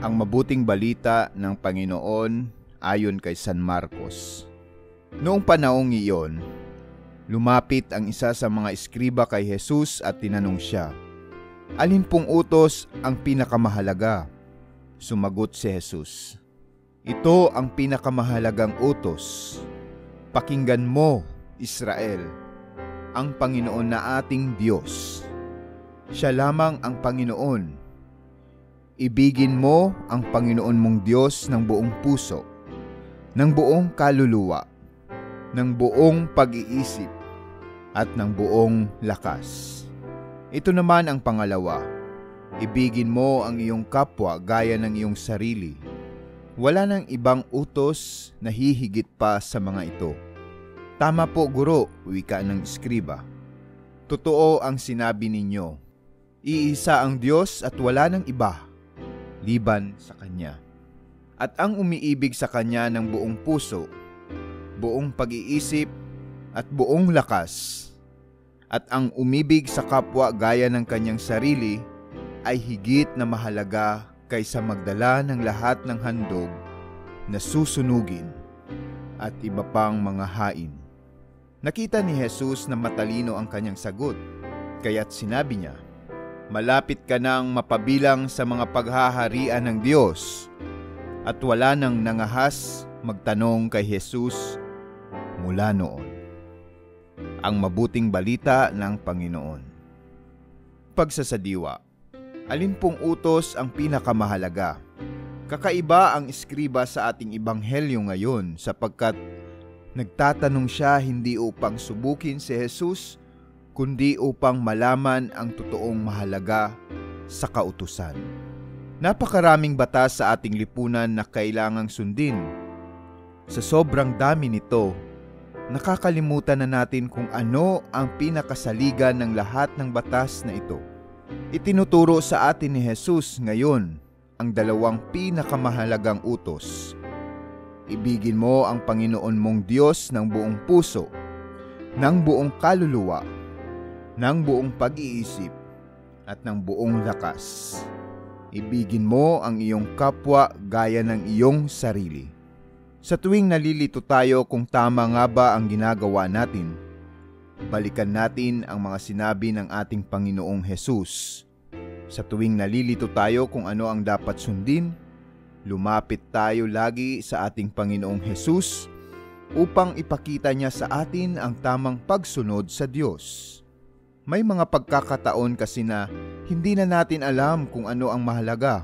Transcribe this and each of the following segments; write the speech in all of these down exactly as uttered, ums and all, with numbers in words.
Ang mabuting balita ng Panginoon ayon kay San Marcos. Noong panahong iyon, lumapit ang isa sa mga eskriba kay Jesus at tinanong siya, "Alin pong utos ang pinakamahalaga?" Sumagot si Jesus, "Ito ang pinakamahalagang utos. Pakinggan mo, Israel, ang Panginoon na ating Diyos. Siya lamang ang Panginoon. Ibigin mo ang Panginoon mong Diyos ng buong puso, ng buong kaluluwa, ng buong pag-iisip, at ng buong lakas. Ito naman ang pangalawa, ibigin mo ang iyong kapwa gaya ng iyong sarili. Wala nang ibang utos na hihigit pa sa mga ito." "Tama po, Guro," wika ng eskriba. "Totoo ang sinabi ninyo. Iisa ang Diyos at wala nang iba liban sa Kanya. At ang umiibig sa Kanya ng buong puso, buong pag-iisip, at buong lakas, at ang umibig sa kapwa gaya ng kanyang sarili, ay higit na mahalaga kaysa magdala ng lahat ng handog na susunugin at iba pang mga hain." Nakita ni Jesus na matalino ang kanyang sagot, kaya't sinabi niya, "Malapit ka nang mapabilang sa mga paghaharian ng Diyos." At wala nang nangahas magtanong kay Jesus mula noon. Ang mabuting balita ng Panginoon. Pagsasadiwa. Alin pong utos ang pinakamahalaga? Kakaiba ang eskriba sa ating ebanghelyo ngayon sapagkat nagtatanong siya hindi upang subukin si Jesus, kundi upang malaman ang totoong mahalaga sa kautusan. Napakaraming batas sa ating lipunan na kailangang sundin. Sa sobrang dami nito, nakakalimutan na natin kung ano ang pinakasaligan ng lahat ng batas na ito. Itinuturo sa atin ni Jesus ngayon ang dalawang pinakamahalagang utos. Ibigin mo ang Panginoon mong Diyos ng buong puso, ng buong kaluluwa, ng buong pag-iisip, at ng buong lakas. Ibigin mo ang iyong kapwa gaya ng iyong sarili. Sa tuwing nalilito tayo kung tama nga ba ang ginagawa natin, balikan natin ang mga sinabi ng ating Panginoong Jesus. Sa tuwing nalilito tayo kung ano ang dapat sundin, lumapit tayo lagi sa ating Panginoong Jesus upang ipakita niya sa atin ang tamang pagsunod sa Diyos. May mga pagkakataon kasi na hindi na natin alam kung ano ang mahalaga.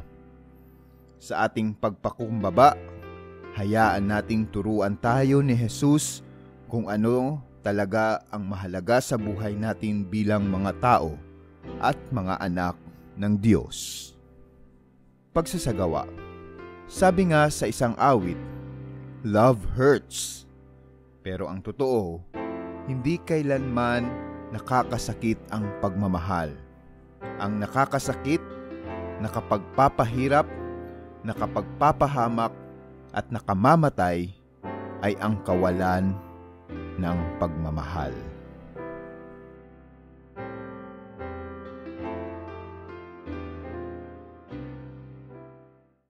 Sa ating pagpakumbaba, hayaan nating turuan tayo ni Jesus kung ano talaga ang mahalaga sa buhay natin bilang mga tao at mga anak ng Diyos. Pagsasagawa. Sabi nga sa isang awit, "Love hurts." Pero ang totoo, hindi kailanman nakakasakit ang pagmamahal. Ang nakakasakit, nakapagpapahirap, nakapagpapahamak, at nakamamatay ay ang kawalan ng pagmamahal.